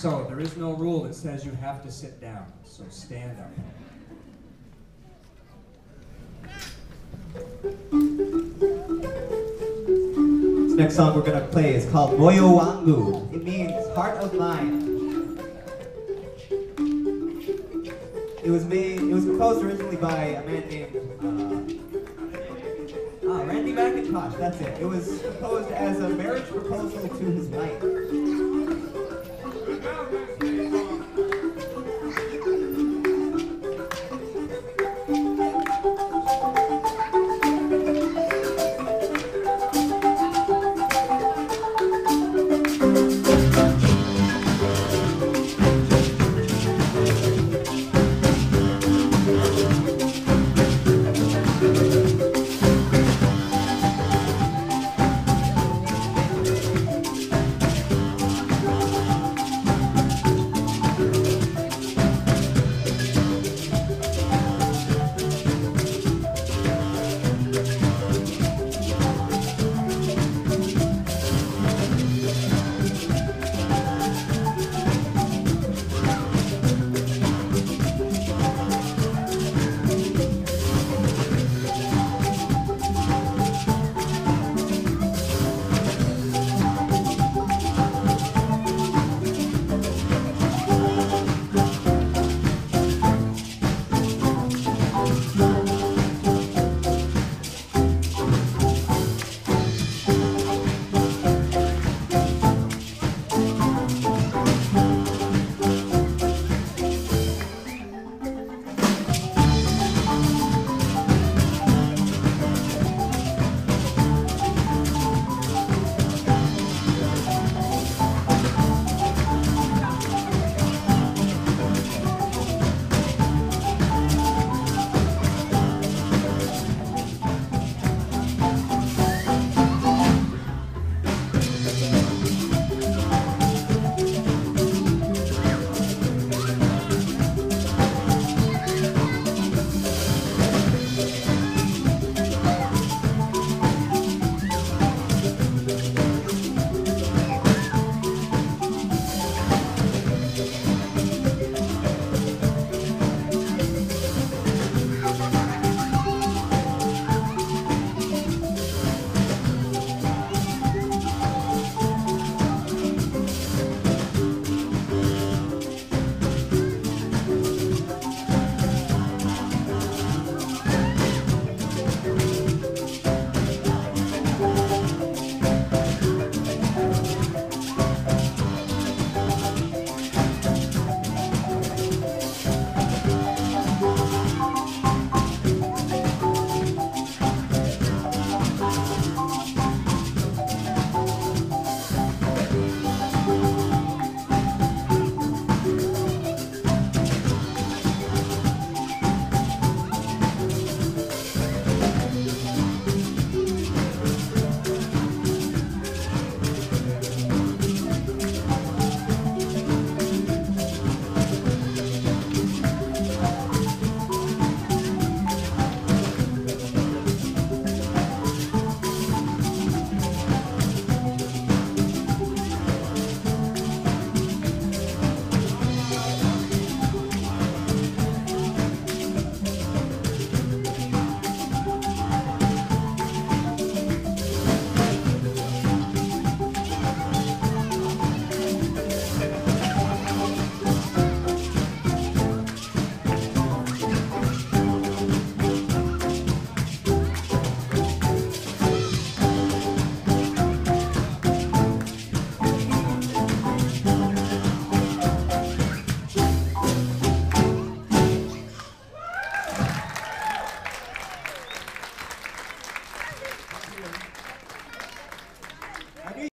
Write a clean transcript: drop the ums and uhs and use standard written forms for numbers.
So there is no rule that says you have to sit down, so stand up. This next song we're gonna play is called Moyo Wangu. It means heart of mine. It was composed originally by a man named Randy McIntosh. That's it. It was composed as a marriage proposal to his wife.